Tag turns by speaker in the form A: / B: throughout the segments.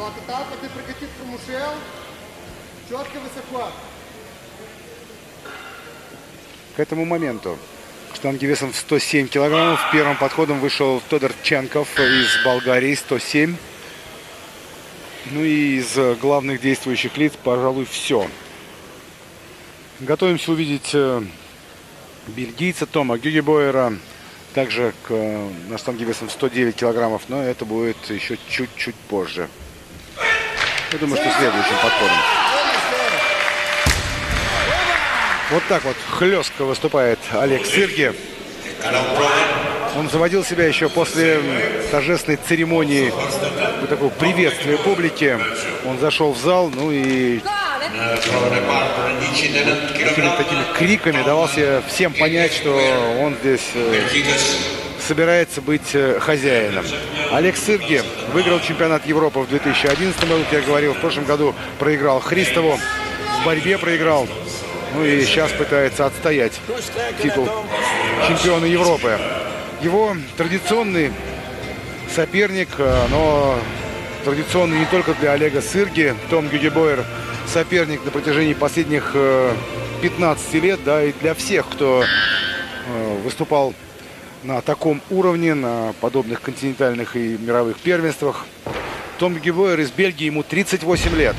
A: К этому моменту к штанге весом в 107 килограммов первым подходом вышел Тодор Ченков из Болгарии, 107. Ну и из главных действующих лиц, пожалуй, все. Готовимся увидеть бельгийца Тома Гюгебойера, также на штанге весом в 109 килограммов, но это будет еще чуть-чуть позже. Я думаю, что следующим подходом. Вот так вот хлестко выступает Олег Сырги. Он заводил себя еще после торжественной церемонии, такого приветствия публики. Он зашел в зал, ну и такими криками давал себе всем понять, что он здесь собирается быть хозяином. Олег Сырги выиграл чемпионат Европы в 2011 году, как я говорил. В прошлом году проиграл Христову, в борьбе проиграл. Ну и сейчас пытается отстоять титул чемпиона Европы. Его традиционный соперник, но традиционный не только для Олега Сырги. Том Гюгебойер соперник на протяжении последних 15 лет, да, и для всех, кто выступал на таком уровне, на подобных континентальных и мировых первенствах. Том Гюгебойер из Бельгии, ему 38 лет.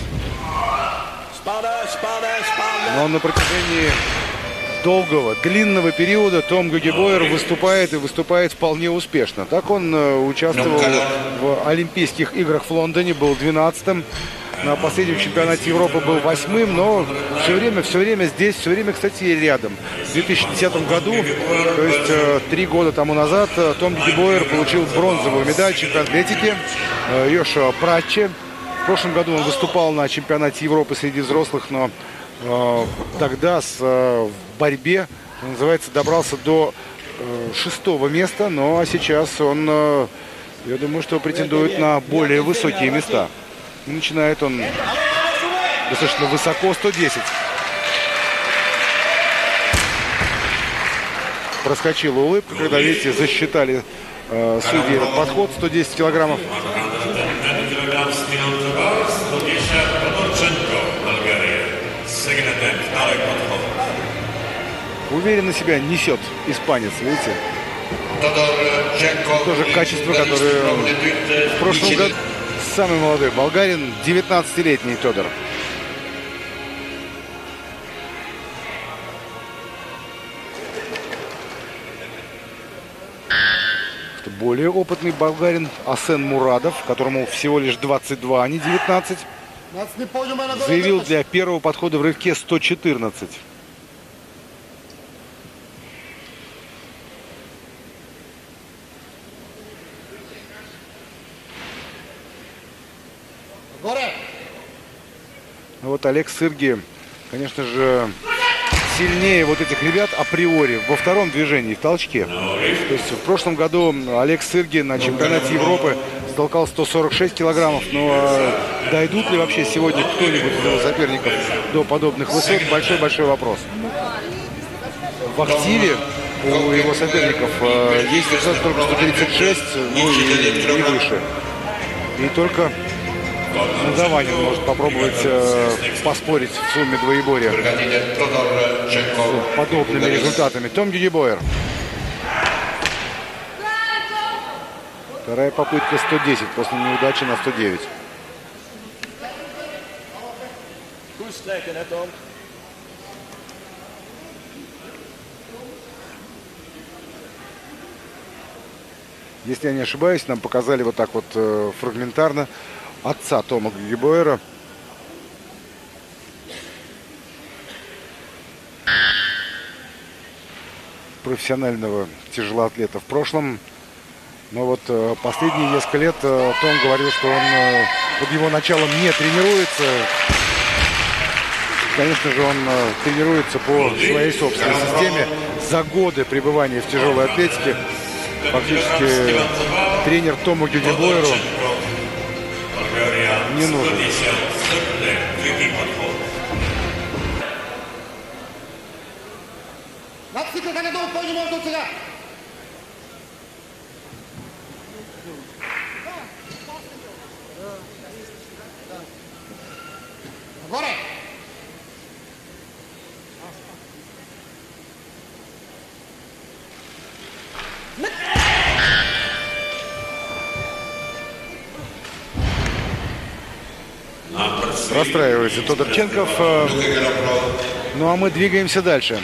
A: Но на протяжении долгого, длинного периода Том Гюгебойер выступает и выступает вполне успешно. Так он участвовал в Олимпийских играх в Лондоне, был 12-м. На последнем чемпионате Европы был 8-м, но все время здесь, все время, кстати, рядом. В 2010 году, то есть 3 года тому назад, Том Гюгебойер получил бронзовую медаль чемпионата Атлетики Йошуа Пратче. В прошлом году он выступал на чемпионате Европы среди взрослых, но тогда в борьбе, что называется, добрался до 6-го места. Ну а сейчас он, я думаю, что претендует на более высокие места. И начинает он достаточно высоко, 110. Проскочила улыбка, когда, видите, засчитали судьи этот подход, 110 килограммов. Уверенно себя несет испанец, видите? Тоже качество, которое в прошлом году самый молодой болгарин, 19-летний Тодор. Более опытный болгарин Асен Мурадов, которому всего лишь 22, а не 19, заявил для первого подхода в рывке 114. Вот Олег Сырги, конечно же, сильнее вот этих ребят априори во втором движении, в толчке. То есть в прошлом году Олег Сырги на чемпионате Европы столкал 146 килограммов. Но дойдут ли вообще сегодня кто-нибудь из его соперников до подобных высот? Большой-большой вопрос. В активе у его соперников есть только 136, ну и выше. И только Молдаванин может попробовать поспорить в сумме двоеборья с подобными результатами. Том Гюгебойер. Вторая попытка 110 после неудачи на 109. Если я не ошибаюсь, нам показали вот так вот фрагментарно отца Тома Гюгебойера. Профессионального тяжелоатлета в прошлом. Но вот последние несколько лет Том говорил, что он под его началом не тренируется. Конечно же, он тренируется по своей собственной системе. За годы пребывания в тяжелой атлетике фактически тренер Тому Гюгебойеру не нужен. Расстраивается Тодорченков. Ну а мы двигаемся дальше.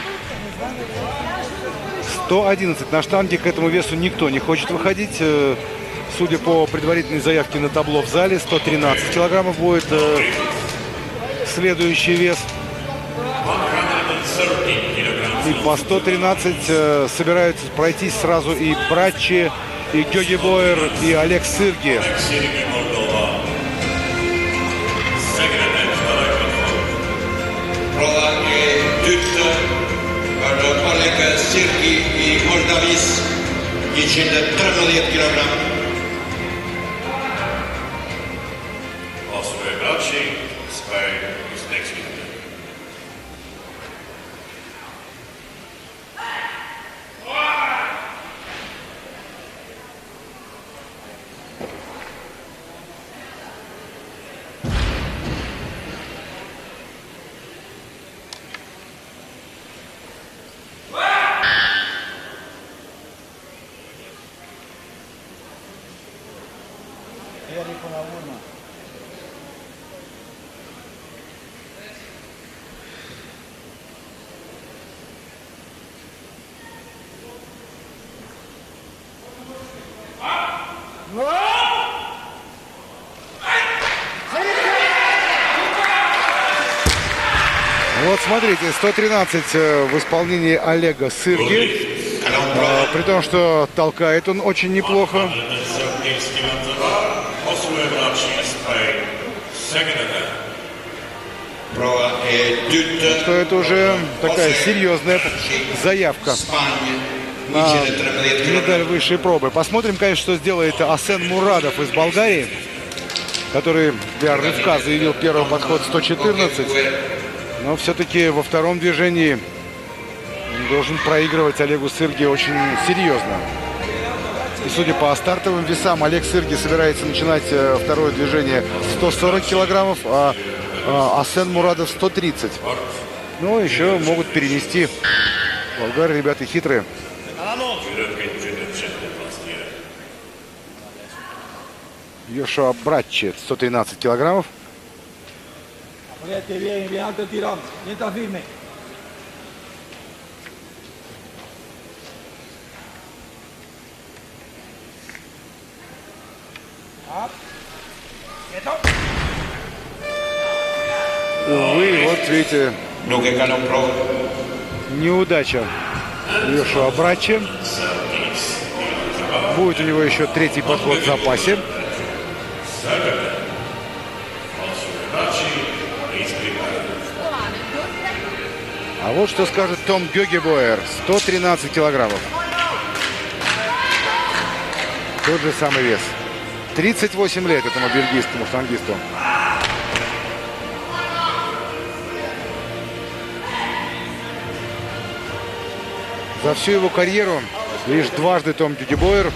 A: 111 на штанге. К этому весу никто не хочет выходить. Судя по предварительной заявке на табло в зале, 113 килограммов будет следующий вес. И по 113 собираются пройтись сразу и Браччи, и Георги Бойер, и Олег Сырги.
B: Олег Сырги и Молдавис, geçende 37 kilogram.
C: Oscar Bracci, Spain is next week.
A: Вот смотрите, 113 в исполнении Олега Сырги. При том, что толкает он очень неплохо. Что это уже такая серьезная заявка на медаль высшей пробы. Посмотрим, конечно, что сделает Асен Мурадов из Болгарии, который для рывка заявил первый подход 114. Но все-таки во втором движении он должен проигрывать Олегу Сырги очень серьезно. И судя по стартовым весам, Олег Сырги собирается начинать второе движение 140 килограммов, а Асен Мурадов 130. Ну, еще могут перенести. Болгары, ребята, хитрые. Йошуа Браччи 113 килограммов. Увы, вот видите, неудача Йошуа Браччи. Будет у него еще третий подход в запасе. А вот что скажет Том Гёгебойер. 113 килограммов. Тот же самый вес. 38 лет этому бельгийскому штангисту. За всю его карьеру лишь дважды Том Гёгебойер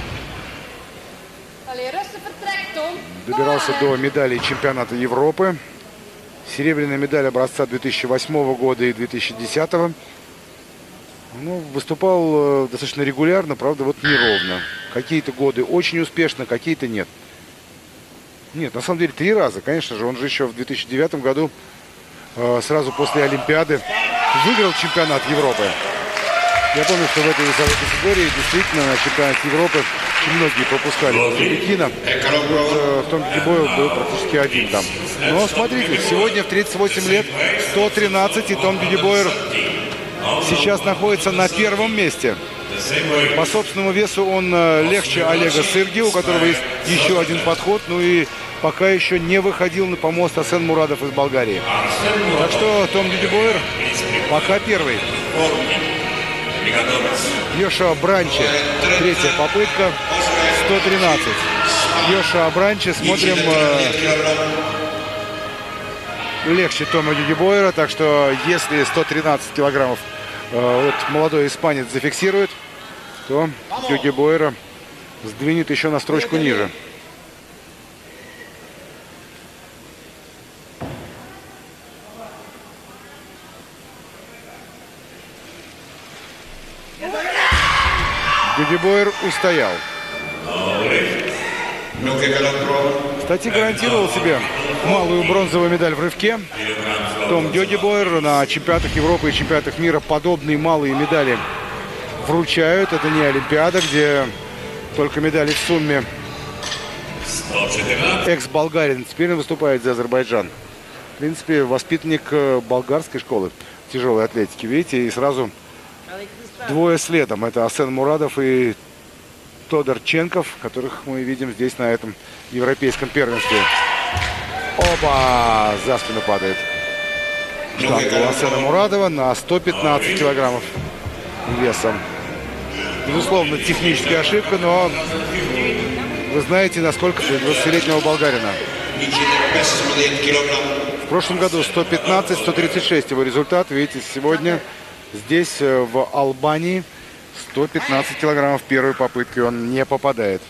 A: добирался до медалей чемпионата Европы. Серебряная медаль образца 2008 года и 2010. Ну, выступал достаточно регулярно, правда, вот неровно. Какие-то годы очень успешно, какие-то нет. Нет, на самом деле 3 раза, конечно же. Он же еще в 2009 году, сразу после Олимпиады, выиграл чемпионат Европы. Я помню, что в этой весовой категории действительно на чемпионат Европы очень многие пропускали после Пекина. Вот, Том Гёгебойер был практически один там. Но смотрите, сегодня в 38 лет 113, и Том Гёгебойер сейчас находится на первом месте. По собственному весу он легче Олега Сырги, у которого есть еще один подход. Ну и пока еще не выходил на помост Асен Мурадов из Болгарии. Так что Том Гёгебойер пока первый. Йошуа Браччи, третья попытка, 113. Йошуа Браччи, смотрим, легче Тома Гёгебойера, так что если 113 килограммов вот молодой испанец зафиксирует, то Гёгебойера сдвинет еще на строчку ниже. Гюгебойер устоял. Кстати, гарантировал себе малую бронзовую медаль в рывке. Том Гюгебойер. На чемпионатах Европы и чемпионатах мира подобные малые медали вручают. Это не Олимпиада, где только медали в сумме. Экс-болгарин теперь выступает за Азербайджан. В принципе, воспитанник болгарской школы тяжелой атлетики. Видите, и сразу двое следом. Это Асен Мурадов и Тодор Ченков, которых мы видим здесь на этом европейском первенстве. Оба! За спину падает штанга у Асена Мурадова на 115 килограммов весом. Безусловно, техническая ошибка, но вы знаете, насколько 20-летнего болгарина. В прошлом году 115-136 его результат. Видите, сегодня здесь, в Албании, 115 килограммов первой попыткой он не попадает.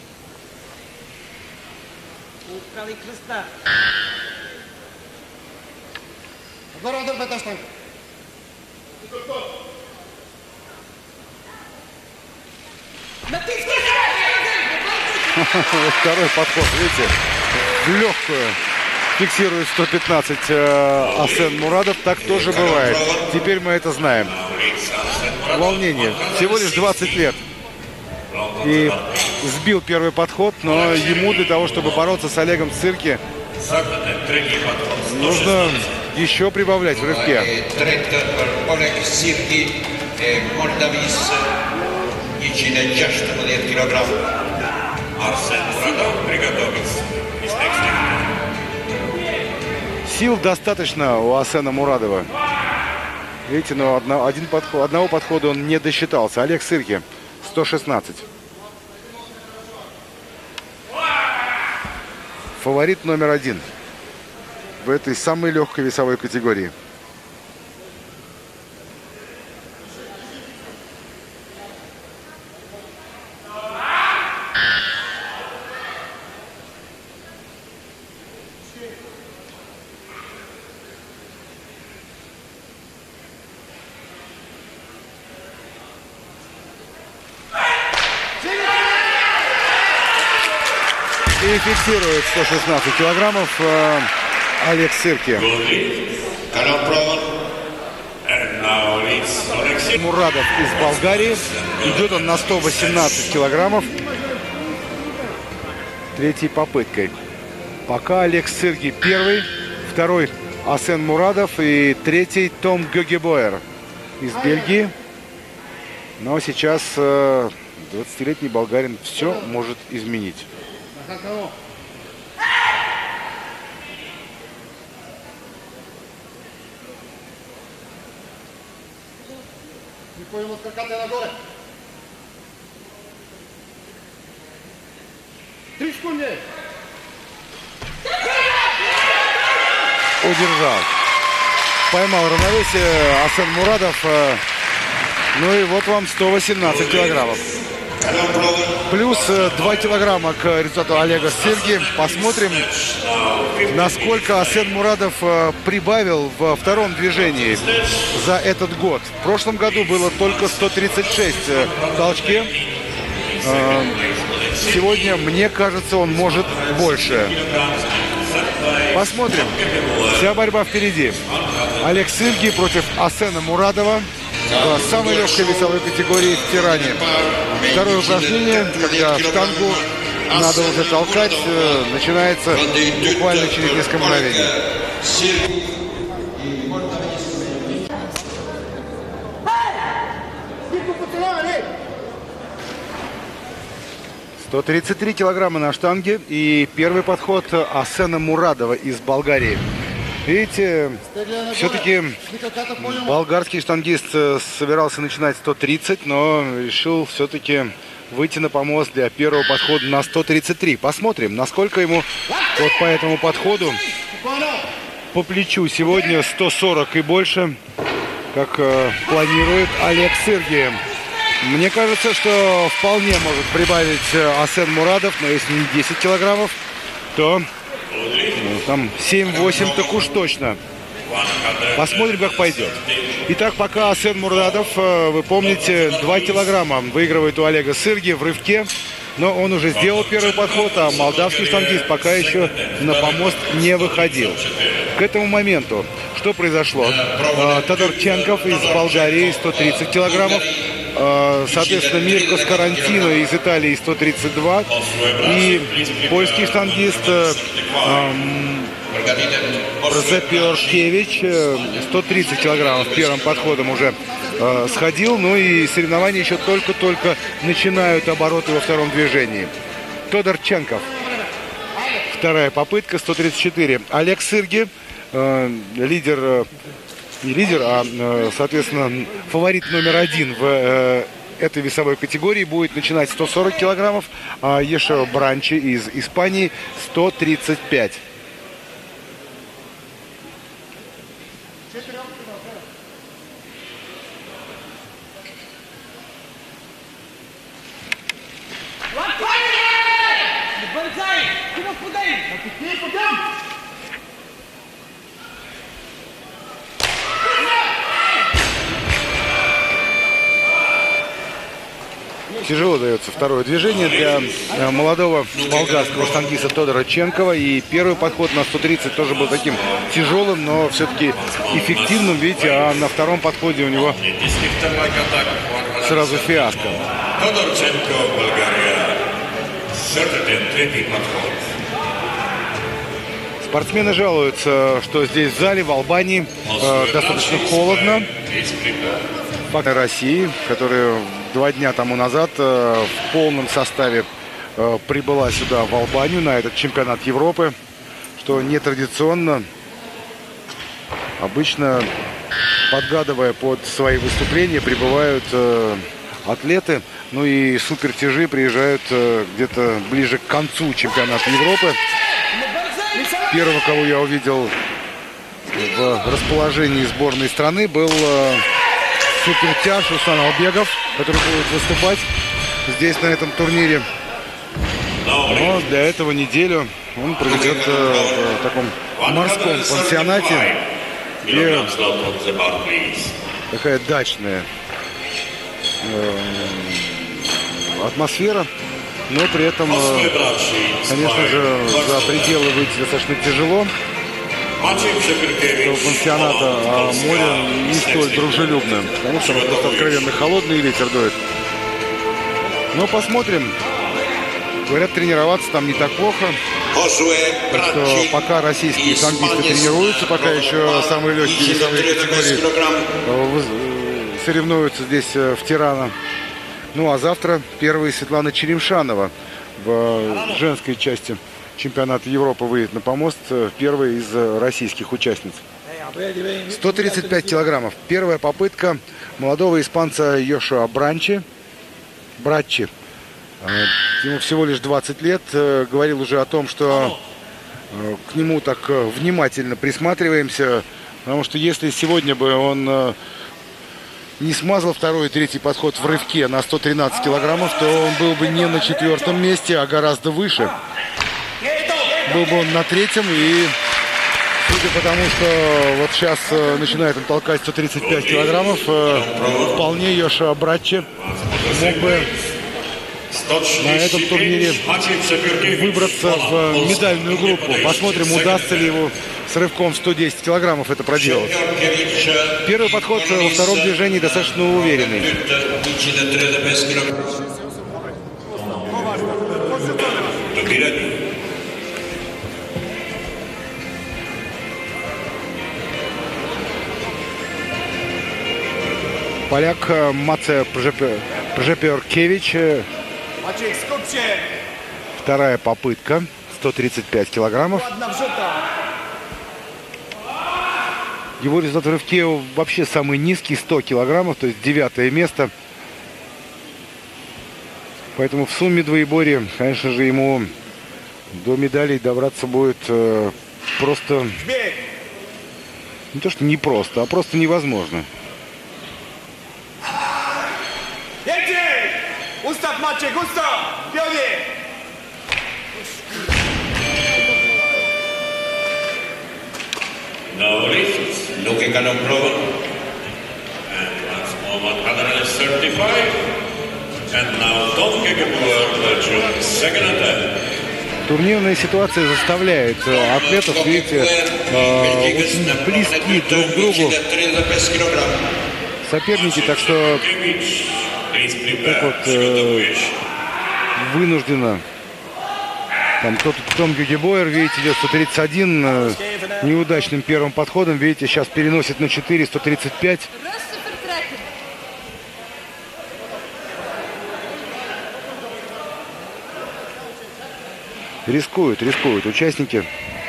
A: Второй подход, видите, в легкую фиксирует 115 Асен Мурадов. Так тоже бывает. Теперь мы это знаем. Волнение. Всего лишь 20 лет. И сбил первый подход, но ему для того, чтобы бороться с Олегом Цирки, нужно еще прибавлять в рывке. Сил достаточно у Асена Мурадова. Видите, но одного подхода он не досчитался. Олег Цирки 116. Фаворит номер 1 в этой самой легкой весовой категории. И фиксирует 116 килограммов Олег Цирки. Мурадов из Болгарии. Идет он на 118 килограммов. Третьей попыткой. Пока Олег Цирки первый. Второй Асен Мурадов. И третий Том Гюгебойер из Бельгии. Но сейчас 20-летний болгарин все может изменить. Удержал. Поймал равновесие Асен Мурадов. Ну и вот вам 118 килограммов. Плюс 2 килограмма к результату Олега Цирки. Посмотрим, насколько Асен Мурадов прибавил во втором движении за этот год. В прошлом году было только 136 в толчке. Сегодня, мне кажется, он может больше. Посмотрим. Вся борьба впереди. Олег Цирки против Асена Мурадова в самой легкой весовой категории в тиране. Второе упражнение, когда штангу надо уже толкать, начинается буквально через несколько мгновений. 133 килограмма на штанге. И первый подход Асена Мурадова из Болгарии. Видите, все-таки болгарский штангист собирался начинать 130, но решил все-таки выйти на помост для первого подхода на 133. Посмотрим, насколько ему вот по этому подходу по плечу сегодня 140 и больше, как планирует Олег Цирки. Мне кажется, что вполне может прибавить Асен Мурадов, но если не 10 килограммов, то там 7-8 так уж точно. Посмотрим, как пойдет. Итак, пока Асен Мурадов, вы помните, 2 килограмма выигрывает у Олега Сырги в рывке. Но он уже сделал первый подход, а молдавский штангист пока еще на помост не выходил. К этому моменту что произошло? Тодорченков из Болгарии 130 килограммов. Соответственно, Мирко Скарантино из Италии 132. И польский штангист Прзепиоркевич 130 килограммов первым подходом уже сходил. Ну и соревнования еще только-только начинают обороты во втором движении. Тодорченков. Вторая попытка, 134. Олег Сырги, лидер, не лидер, а, соответственно, фаворит номер 1 в этой весовой категории, будет начинать 140 килограммов, а Ешо Бранчи из Испании 135. Тяжело дается второе движение для молодого болгарского штангиста Тодора Ченкова. И первый подход на 130 тоже был таким тяжелым, но все-таки эффективным. Видите, а на втором подходе у него сразу фиаско.
C: Тодор Ченков, Болгария. Третий подход.
A: Спортсмены жалуются, что здесь в зале, в Албании, достаточно холодно. Сборная России, которая 2 дня тому назад в полном составе прибыла сюда, в Албанию, на этот чемпионат Европы, что нетрадиционно. Обычно, подгадывая под свои выступления, прибывают атлеты. Ну и супертяжи приезжают где-то ближе к концу чемпионата Европы. Первого, кого я увидел в расположении сборной страны, был супертяж Руслан Албегов, который будет выступать здесь, на этом турнире. Но для этого неделю он проведет в таком морском пансионате, где такая дачная атмосфера. Но при этом, конечно же, за пределы выйти достаточно тяжело. Этого пансионата, а море не столь дружелюбное, потому что просто откровенно холодный ветер дует. Но посмотрим. Говорят, тренироваться там не так плохо. Так что пока российские штангисты тренируются, пока еще самые легкие весовые категории соревнуются здесь в Тирана. Ну а завтра первая Светлана Черемшанова в женской части чемпионата Европы выйдет на помост, первая из российских участниц. 135 килограммов. Первая попытка молодого испанца Йошуа Бранчи. Ему всего лишь 20 лет. Говорил уже о том, что к нему так внимательно присматриваемся. Потому что если сегодня бы он не смазал второй и третий подход в рывке на 113 килограммов, то он был бы не на 4-м месте, а гораздо выше. Был бы он на 3-м, и судя по тому, что вот сейчас начинает он толкать 135 килограммов, вполне Йошуа Бранчи мог бы на этом турнире выбраться в медальную группу. Посмотрим, удастся ли его с рывком в 110 килограммов это проделать. Первый подход во втором движении достаточно уверенный. Поляк Маце Пржепиоркевич. Вторая попытка. 135 килограммов. Его результат в рывке вообще самый низкий, 100 килограммов, то есть 9-е место. Поэтому в сумме двоеборья, конечно же, ему до медалей добраться будет просто не то что непросто, а просто невозможно.
C: No,
B: Turkey cannot prove.
C: And once more 135. And now Tom Gegenbuhr to second attempt.
A: Турнирная ситуация заставляет атлетов, видите, очень близки друг к другу соперники, так что так вот вынужденно. Там Том Гюгебойер, видите, идет 131 неудачным первым подходом. Видите, сейчас переносит на 4, 135. Рискуют участники.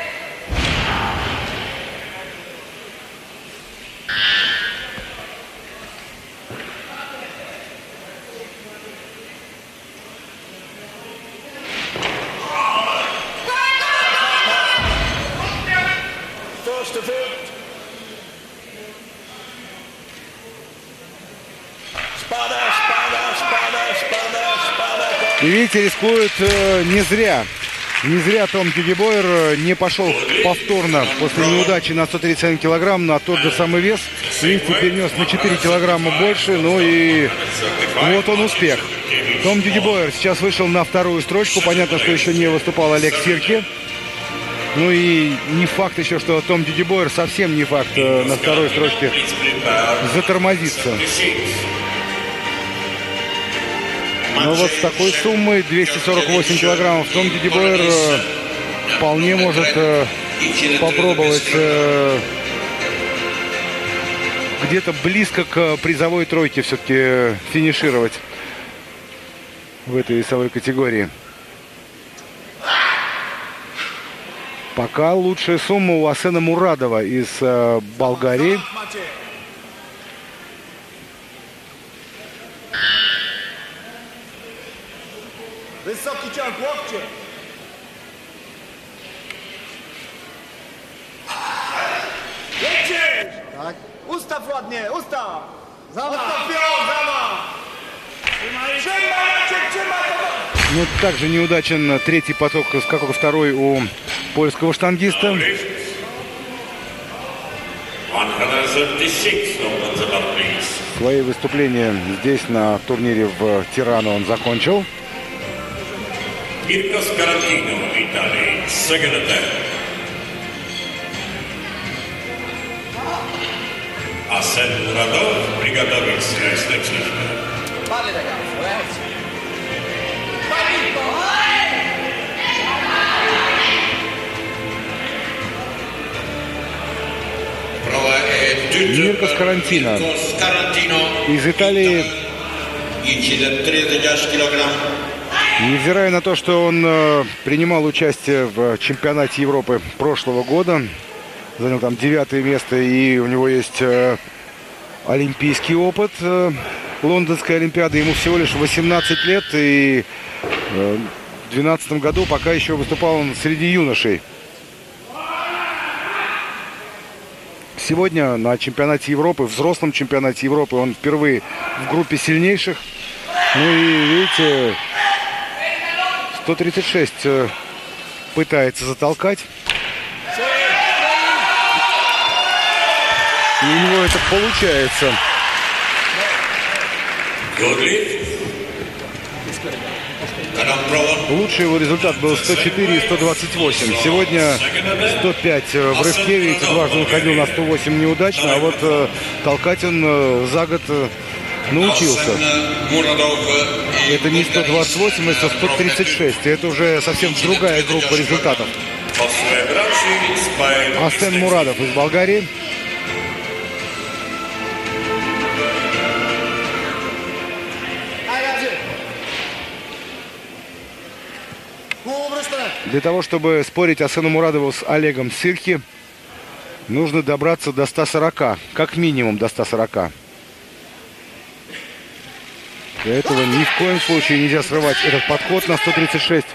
A: И видите, рискуют не зря. Не зря Том Гюгебойер не пошел повторно после неудачи на 131 килограмм на тот же самый вес. Видите, перенес на 4 килограмма больше. Ну и вот он успех. Том Гюгебойер сейчас вышел на вторую строчку. Понятно, что еще не выступал Олег Сирки. Ну и не факт еще, что Том Гюгебойер, совсем не факт, на второй строчке затормозится. Но вот с такой суммой 248 килограммов Том Гюгебойер вполне может попробовать где-то близко к призовой тройке все-таки финишировать в этой весовой категории. Пока лучшая сумма у Асена Мурадова из Болгарии.
D: Wysoki ciąg, łokcie. Jedziesz! Tak. Ustaw ładnie, ustaw! Ustaw pion, trzymaj!
A: Ну, также неудачен третий поток, как и второй у польского штангиста.
C: 136 on the ball, please.
A: Свои выступления здесь на турнире в Тирано он закончил.
C: Mirko Scarantino, Italy, second attempt. Asen Muradov, Brigadovic, Steczniczka.
D: Pali ragazzi, ragazzi.
A: Мирко Скарантино из Италии. Невзирая на то, что он принимал участие в чемпионате Европы прошлого года, занял там 9-е место, и у него есть олимпийский опыт Лондонской Олимпиады. Ему всего лишь 18 лет, и в 2012 году пока еще выступал он среди юношей. Сегодня на чемпионате Европы, взрослом чемпионате Европы, он впервые в группе сильнейших. Ну и видите, 136 пытается затолкать. И у него это получается. Лучший его результат был 104 и 128. Сегодня 105 в рывке. Видите, дважды он ходил на 108 неудачно. А вот толкать он за год научился. Это не 128, это 136. Это уже совсем другая группа результатов. Асен Мурадов из Болгарии. Для того, чтобы спорить Асену Мурадову с Олегом Сирки, нужно добраться до 140. Как минимум до 140. Для этого ни в коем случае нельзя срывать этот подход на 136.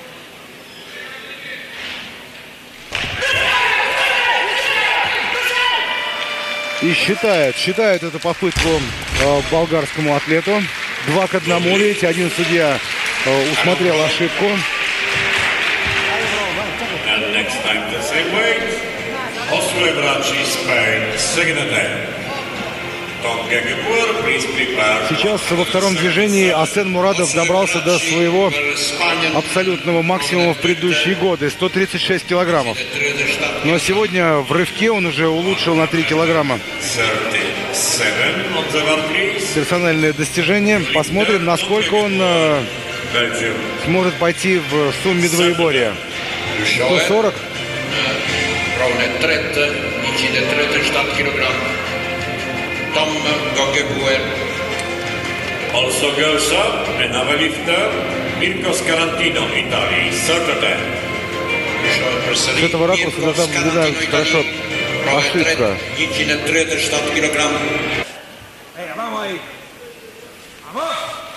A: И считает эту попытку болгарскому атлету. 2-1. Видите, один судья усмотрел ошибку.
C: Hosuje braci Spain, Segnatech. Tom Geggebauer, please prepare.
A: Сейчас во втором движении Асен Мурадов добрался до своего абсолютного максимума в предыдущие годы, 136 килограммов. Но сегодня в рывке он уже улучшил на 3 килограмма.
C: 37 on the bar, please.
A: Персональное достижение. Посмотрим, насколько он
C: Belgium.
A: сможет пойти в сумме двоеборья. 140.
B: Rovne 30, Nicide 34 kilogram. Tom Geggebauer.
C: Also goes up another lifter, Mirko Scarantino, Italy, Segnatech.
A: С этого ракурса тогда выглядит хорошо. Ошибка.
B: Nicide 34 kilogram.
D: Venga, vamos ahí. Vamos.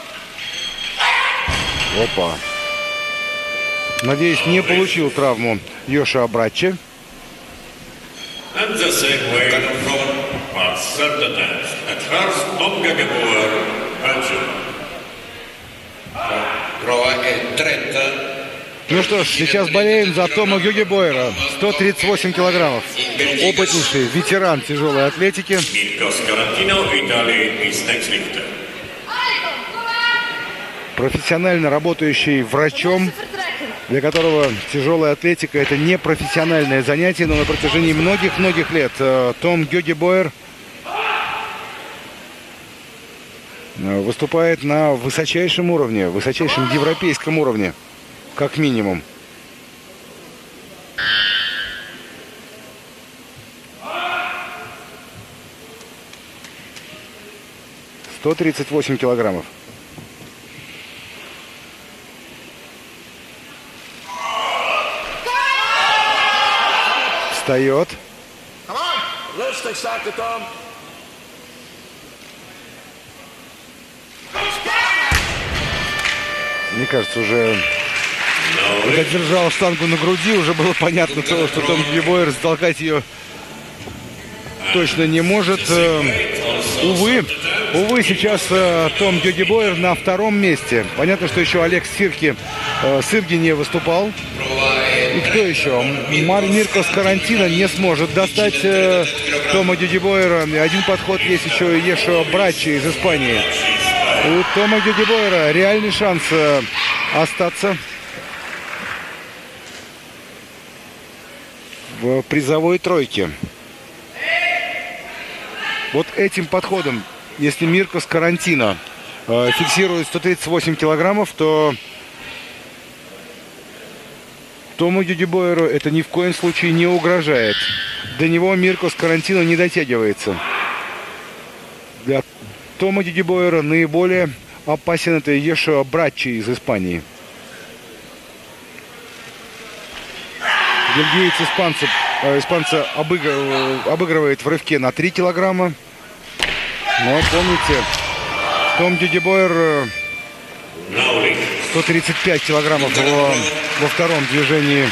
A: Опа. Надеюсь, не получил травму Йоша Абраччи.
C: And the same way for Segnatech. At first, Tom Geggebauer, Belgium.
B: Prova è 30.
A: Ну что ж, сейчас болеем за Тома Гегебауера. 138 килограммов. Опытнейший ветеран тяжелой атлетики.
C: Mirko Scarantino, Italy, is next lifter.
A: Профессионально работающий врачом, для которого тяжелая атлетика — это не профессиональное занятие, но на протяжении многих-многих лет Том Гегебауер выступает на высочайшем уровне, высочайшем европейском уровне, как минимум. — 138 килограммов. Встает.
D: Come on. Lustig, sagte Tom.
A: Мне кажется, уже когда держал штангу на груди, уже было понятно, что Том Гегебауер затолкать ее точно не может. Увы, сейчас Том Гегебауер на втором месте. Понятно, что еще Олег Сырги не выступал. И кто еще? Мирко Скарантино не сможет достать Тома Гегебауера. Один подход есть еще и Йошуа Абраччи из Испании. У Тома Гегебауера реальный шанс остаться в призовой тройке. Вот этим подходом, если Мирко Скарантино фиксирует 138 килограммов, то Тому Гегебауеру это ни в коем случае не угрожает. До него Мирко Скарантино не дотягивается. Для Тома Гегебауера наиболее опасен это Йошуа Абраччи из Испании. Бельгиец испанца обыгрывает в рывке на 3 килограмма. Но помните, Том Гегебауер 135 килограммов во втором движении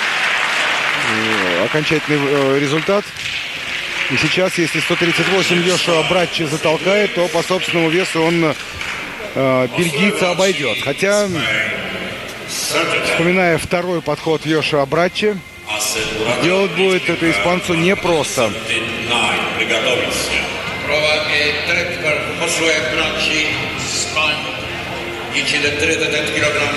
A: окончательный результат. И сейчас, если 138 Йошуа Абраччи затолкает, то по собственному весу он бельгийца обойдет. Хотя, вспоминая второй подход Йошуа Абраччи, делать будет это испанцу непросто.
B: Prova è 30 per Josué Abbracci, Spagna. Incide 30 kg.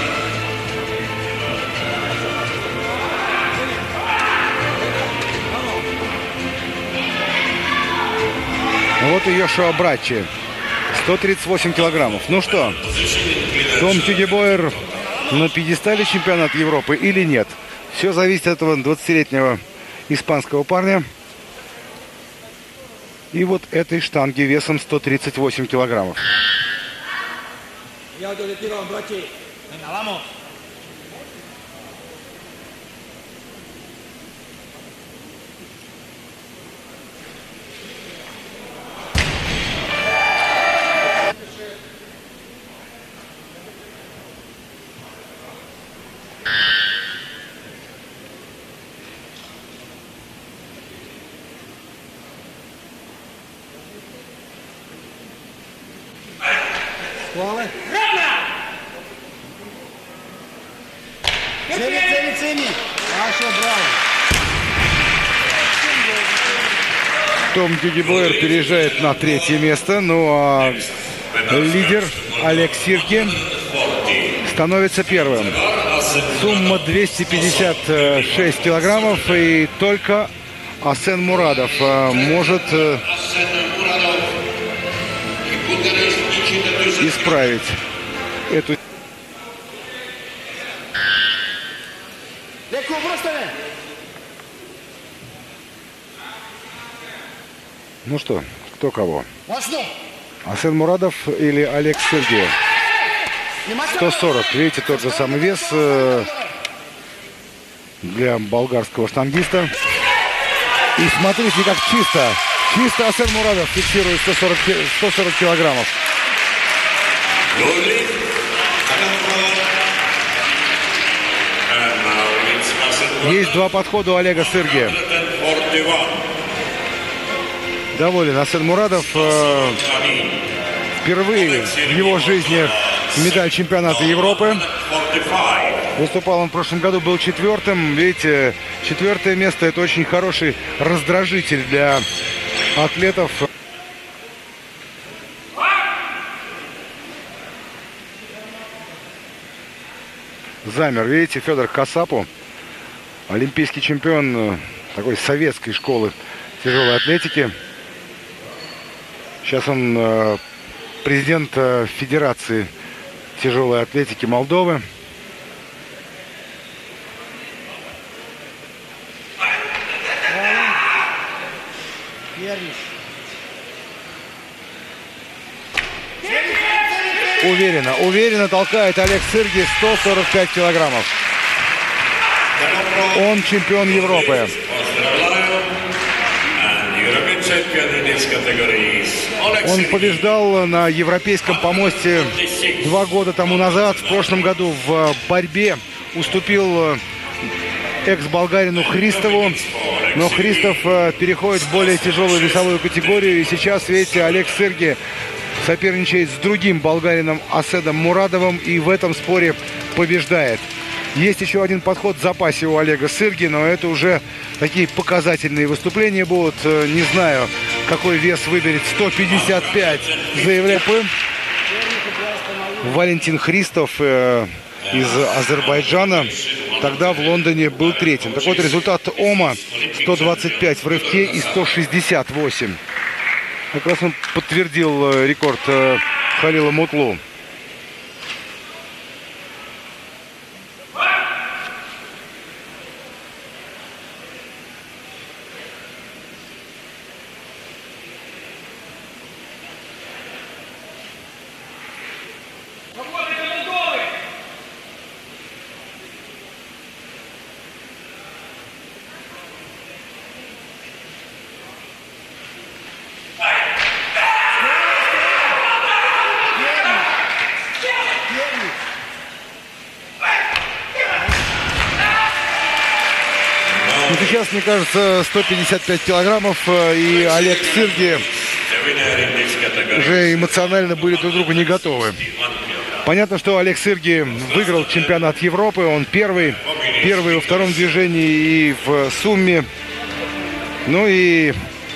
A: Вот и Йошуа Абраччи. 138 килограммов. Ну что, Том Гегебауер на пьедестале чемпионата Европы или нет? Все зависит от этого 20-летнего испанского парня. И вот этой штанги весом 138 килограммов.
D: Venga, vamos. Цели. Хорошо, браво.
A: Том Гюгебойер переезжает на 3-е место. Ну а лидер Олег Сирки становится первым. Сумма 256 килограммов. И только Асен Мурадов может исправить эту. Ну что, кто кого? Асен Мурадов или Олег Сергеев? 140. Видите, тот же самый вес для болгарского штангиста. И смотрите, как чисто. Чисто Асен Мурадов фиксирует 140 килограммов. Есть два подхода у Олега Сыргия. Доволен Асен Мурадов. Впервые в его жизни медаль чемпионата Европы. Выступал он в прошлом году, был 4-м. Видите, 4-е место — это очень хороший раздражитель для атлетов. Замер, видите, Федор Касапу, олимпийский чемпион такой советской школы тяжелой атлетики. Сейчас он президент Федерации тяжелой атлетики Молдовы. Уверенно толкает Олег Сырги, 145 килограммов. Он чемпион Европы. Он побеждал на европейском помосте 2 года тому назад. В прошлом году в борьбе уступил экс-болгарину Христову. Но Христов переходит в более тяжелую весовую категорию. И сейчас, видите, Олег Сырги соперничает с другим болгарином Асеном Мурадовым. И в этом споре побеждает. Есть еще один подход в запасе у Олега Сырги, но это уже такие показательные выступления будут. Не знаю, какой вес выберет. 155 заявляет Валентин Христов из Азербайджана. Тогда в Лондоне был 3-м. Так вот, результат ОМА 125 в рывке и 168. Как раз он подтвердил рекорд Халила Мутлу. Сейчас, мне кажется, 155 килограммов, и Олег Сырги уже эмоционально были друг к другу не готовы. Понятно, что Олег Сырги выиграл чемпионат Европы. Он первый во втором движении и в сумме. Ну и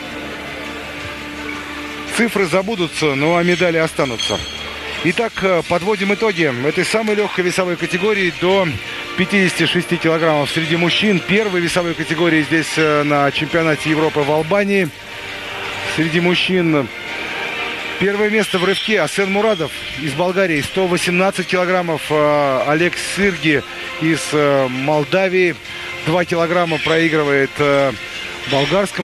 A: цифры забудутся, ну а медали останутся. Итак, подводим итоги этой самой легкой весовой категории до 56 килограммов среди мужчин. Первой весовой категории здесь на чемпионате Европы в Албании. Среди мужчин первое место в рывке Асен Мурадов из Болгарии, 118 килограммов. Олег Сырги из Молдавии 2 килограмма проигрывает болгарскому.